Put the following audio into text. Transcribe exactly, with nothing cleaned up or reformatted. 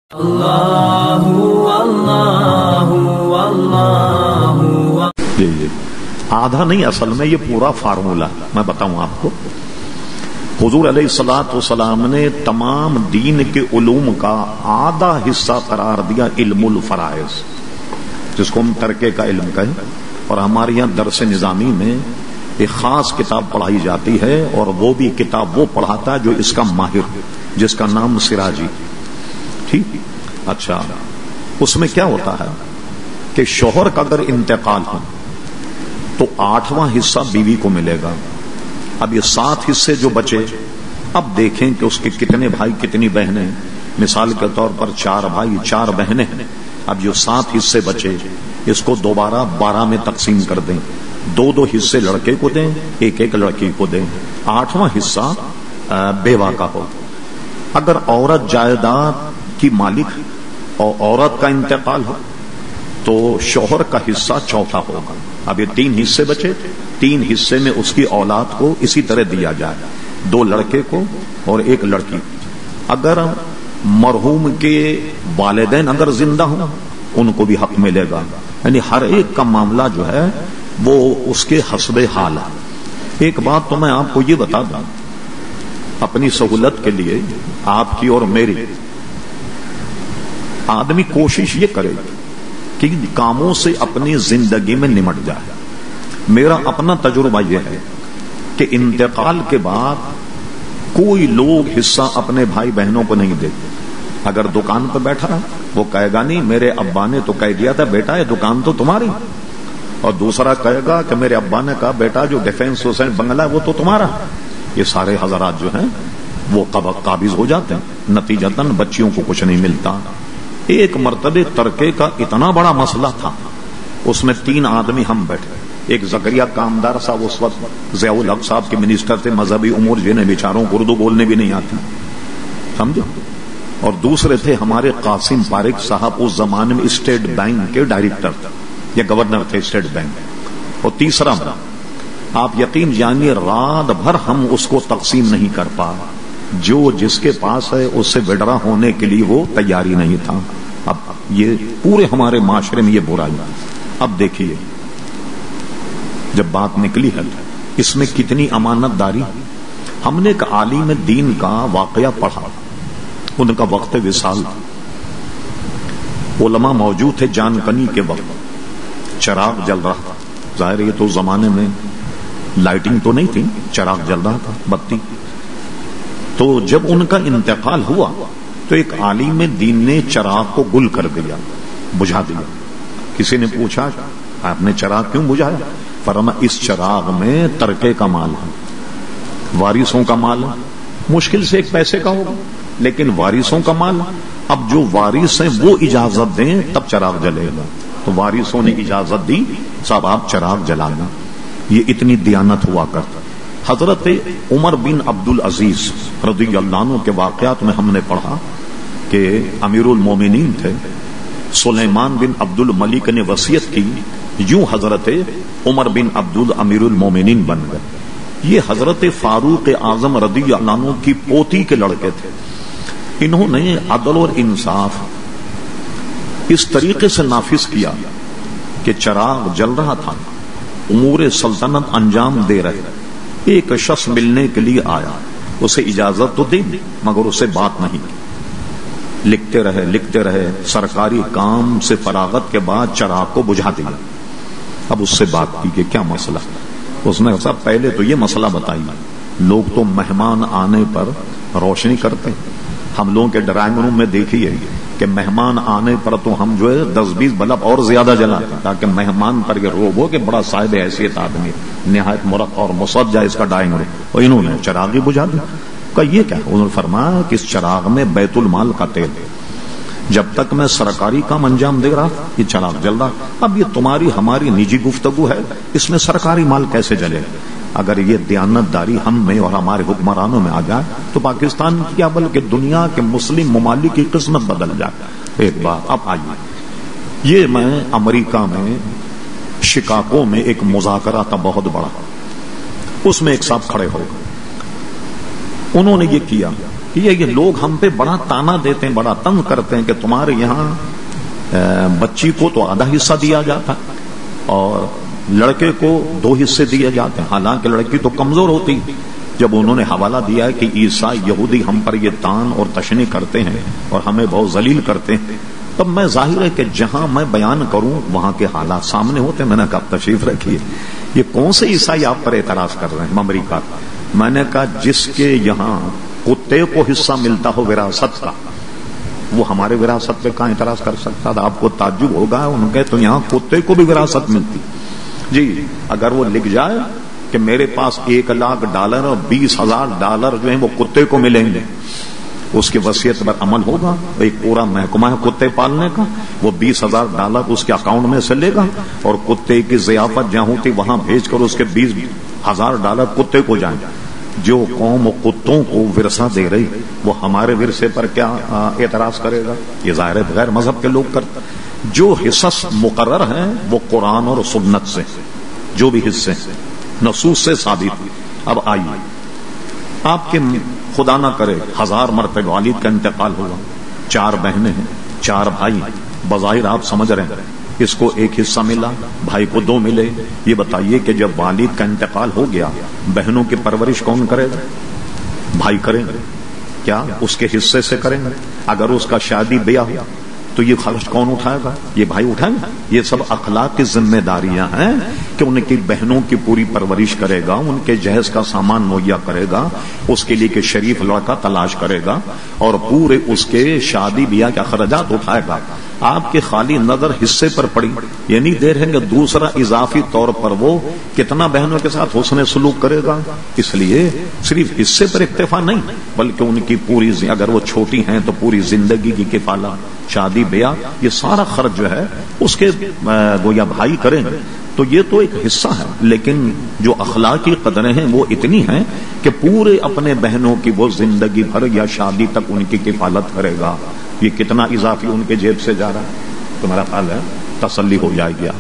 اللہ اللہ اللہ آدھا نہیں، اصل میں یہ پورا فارمولا میں بتاؤں آپ کو. حضور علیہ الصلوۃ والسلام نے تمام دین کے علوم کا آدھا حصہ قرار دیا علم الفرائض، جس کو ہم ترکے کا علم کہیں. اور ہمارے یہاں درس نظامی میں ایک خاص کتاب پڑھائی جاتی ہے، اور وہ بھی کتاب وہ پڑھاتا ہے جو اس کا ماہر، جس کا نام سراجی. ٹھیک. اچھا، اس میں کیا ہوتا ہے کہ شوہر کا اگر انتقال ہو تو آٹھواں حصہ بیوی کو ملے گا. اب یہ سات حصے جو بچے، اب دیکھیں کہ اس کے کتنے بھائی کتنی بہنیں. مثال کے طور پر چار بھائی چار بہنیں ہیں. اب جو سات حصے بچے اس کو دوبارہ بارہ میں تقسیم کر دیں. دو دو حصے لڑکے کو دیں، ایک ایک لڑکی کو دیں. آٹھواں حصہ بیوہ کا ہو. اگر عورت جائیداد کی مالک اور عورت کا انتقال ہو تو شوہر کا حصہ چوتھا ہوگا. اب یہ تین حصے بچے، تین حصے میں اس کی اولاد کو اسی طرح دیا جائے، دو لڑکے کو اور ایک لڑکی. اگر مرحوم کے والدین اگر زندہ ہوں ان کو بھی حق ملے گا. یعنی ہر ایک کا معاملہ جو ہے وہ اس کے حسب حال ہے. ایک بات تو میں آپ کو یہ بتا دوں اپنی سہولت کے لیے، آپ کی اور میری، آدمی کوشش یہ کرے کہ کاموں سے اپنی زندگی میں نمٹ جائے. میرا اپنا تجربہ یہ ہے کہ انتقال کے بعد کوئی لوگ حصہ اپنے بھائی بہنوں کو نہیں دیتے. اگر دکان پہ بیٹھا ہے وہ کہے گا نہیں میرے ابا نے تو کہہ دیا تھا بیٹا یہ دکان تو تمہاری، اور دوسرا کہے گا کہ میرے ابا نے کہا بیٹا جو ڈیفینس سوسائٹی بنگلہ ہے وہ تو تمہارا. یہ سارے حضرات جو ہیں وہ قابض ہو جاتے ہیں، نتیجتاً بچیوں کو کچھ نہیں ملتا. ایک مرتبہ ترکے کا اتنا بڑا مسئلہ تھا، اس میں تین آدمی ہم بیٹھے. ایک زکریا کامدار صاحب اس وقت ضیاء الحق صاحب کے منسٹر تھے مذہبی امور، جنہیں بیچاروں کو اردو بولنے بھی نہیں آتی، سمجھو. اور دوسرے تھے ہمارے قاسم پارک صاحب، اس زمانے میں اسٹیٹ بینک کے ڈائریکٹر تھے یا گورنر تھے اسٹیٹ بینک. اور تیسرا آپ یقین جانیے رات بھر ہم اس کو تقسیم نہیں کر پا. جو جس کے پاس ہے اس سے وڈرا ہونے کے لیے وہ تیاری نہیں تھا. اب یہ پورے ہمارے معاشرے میں یہ برائی. اب دیکھیے جب بات نکلی ہے اس میں کتنی امانت داری. ہم نے ایک عالم دین کا واقعہ پڑھا، ان کا وقت وصال، علماء موجود تھے جان کنی کے وقت، چراغ جل رہا تھا. ظاہر یہ تو زمانے میں لائٹنگ تو نہیں تھی، چراغ جل رہا تھا، بتی. تو جب ان کا انتقال ہوا تو ایک عالم دین نے چراغ کو گل کر دیا، بجھا دیا. کسی نے پوچھا آپ نے چراغ کیوں بجھایا؟ فرمایا اس چراغ میں ترکے کا مال ہے، وارثوں کا مال ہے. مشکل سے ایک پیسے کا ہوگا لیکن وارثوں کا مال. اب جو وارث ہیں وہ اجازت دیں تب چراغ جلے گا. تو وارثوں نے اجازت دی، صاحب آپ چراغ جلانا. یہ اتنی دیانت ہوا کرتا. حضرت عمر بن عبد العزیز رضی اللہ عنہ کے واقعات میں ہم نے پڑھا کہ امیر المومنین تھے. سلیمان بن عبد الملک نے وصیت کی، یوں حضرت عمر بن عبد امیر المومنین بن گئے. یہ حضرت فاروق اعظم رضی اللہ عنہ کی پوتی کے لڑکے تھے. انہوں نے عدل اور انصاف اس طریقے سے نافذ کیا کہ چراغ جل رہا تھا، امور سلطنت انجام دے رہے. ایک شخص ملنے کے لیے آیا، اسے اجازت تو دی مگر اسے بات نہیں کی. لکھتے رہے لکھتے رہے سرکاری کام سے فراغت کے بعد چراغ کو بجھا دیا. اب اس سے بات کی کہ کیا مسئلہ. اس نے کہا پہلے تو یہ مسئلہ بتائیے، لوگ تو مہمان آنے پر روشنی کرتے ہیں. ہم لوگوں کے ڈرائنگ روم میں دیکھیے کہ مہمان آنے پر تو ہم جو ہے دس بیس بلب اور زیادہ جلاتے ہیں تاکہ مہمان پر یہ روب ہو کہ بڑا صاحب حیثیت آدمی، نہایت مرقع اور مسجع اس کا ڈرائنگ روم. اور انہوں نے چراغ ہی بجھا دیا. کہ یہ کیا؟ انہوں نے فرمایا کہ اس چراغ میں بیت المال کا تیل ہے، جب تک میں سرکاری کام انجام دے رہا یہ چراغ جل رہا. اب یہ تمہاری ہماری نجی گفتگو ہے، اس میں سرکاری مال کیسے جلے؟ اگر یہ دیانت داری ہم میں اور ہمارے حکمرانوں میں آ جائے تو پاکستان کی کیا بلکہ دنیا کے مسلم ممالک کی قسمت بدل جائے. ایک بات اب آئیے، یہ میں امریکہ میں شکاگو میں ایک مذاکرہ تھا بہت بڑا، اس میں ایک صاحب کھڑے ہو گئے. انہوں نے یہ کیا یہ یہ لوگ ہم پہ بڑا تانا دیتے ہیں، بڑا تنگ کرتے ہیں کہ تمہارے یہاں بچی کو تو آدھا حصہ دیا جاتا اور لڑکے کو دو حصے دیے جاتے ہیں، حالانکہ لڑکی تو کمزور ہوتی۔ جب انہوں نے حوالہ دیا ہے کہ عیسائی یہودی ہم پر یہ تان اور تشنی کرتے ہیں اور ہمیں بہت ذلیل کرتے ہیں، تب میں ظاہر ہے کہ جہاں میں بیان کروں وہاں کے حالات سامنے ہوتے ہیں۔ میں نے کہا تشریف رکھیے، یہ کون سے عیسائی آپ پر اعتراض کر رہے ہیں امریکہ؟ میں نے کہا جس کے یہاں کتے کو حصہ ملتا ہو وراثت کا، وہ ہمارے وراثت پہ کہاں اعتراض کر سکتا تھا؟ آپ کو تعجب ہوگا، ان کے تو یہاں کتے کو بھی وراثت ملتی۔ جی اگر وہ لکھ جائے کہ میرے پاس ایک لاکھ ڈالر اور بیس ہزار ڈالر جو ہیں وہ کتے کو ملیں گے، اس کی وصیت پر عمل ہوگا، ایک پورا محکمہ ہے کتے پالنے کا، وہ بیس ہزار ڈالر اس کے اکاؤنٹ میں سے لے گا اور کتے کی ضیافت جہاں ہوتی وہاں بھیج کر اس کے بیس ہزار ڈالر کتے کو جائیں۔ جو قوم و کتوں کو ورثہ دے رہی وہ ہمارے ورثے پر کیا اعتراض کرے گا؟ یہ ظاہر ہے غیر مذہب کے لوگ کرتے۔ جو حصص مقرر ہیں وہ قرآن اور سنت سے، جو بھی حصے نصوص سے ثابت۔ اب آئیے، آپ کے خدا نہ کرے ہزار مرتبہ والد کا انتقال ہوا، چار بہنیں ہیں، چار بھائی، بظاہر آپ سمجھ رہے ہیں اس کو ایک حصہ ملا، بھائی کو دو ملے۔ یہ بتائیے کہ جب والد کا انتقال ہو گیا بہنوں کی پرورش کون کرے گا؟ بھائی کریں گے کیا؟ اس کے حصے سے کریں گے؟ اگر اس کا شادی بیاہ ہوا تو یہ خرچ کون اٹھائے گا؟ یہ بھائی اٹھائیں گے؟ یہ سب اخلاق کی ذمہ داریاں ہیں کہ ان کی بہنوں کی پوری پرورش کرے گا، ان کے جہیز کا سامان مہیا کرے گا، اس کے لیے کہ شریف لڑکا تلاش کرے گا اور پورے اس کے شادی بیاہ کے اخراجات اٹھائے گا۔ آپ کے خالی نظر حصے پر پڑی، یہ نہیں دے رہے کہ دوسرا اضافی طور پر وہ کتنا بہنوں کے ساتھ حسن سلوک کرے گا۔ اس لیے صرف حصے پر اکتفا نہیں بلکہ ان کی پوری، اگر وہ چھوٹی ہیں تو پوری زندگی کی کفالت، شادی بیاہ، یہ سارا خرچ جو ہے اس کے گویا بھائی کریں گے۔ تو یہ تو ایک حصہ ہے، لیکن جو اخلاقی قدریں ہیں وہ اتنی ہیں کہ پورے اپنے بہنوں کی وہ زندگی بھر یا شادی تک ان کی کفالت کرے گا۔ یہ کتنا اضافی ان کے جیب سے جا رہا ہے؟ تو میرا خیال ہے تسلی ہو جائے گی۔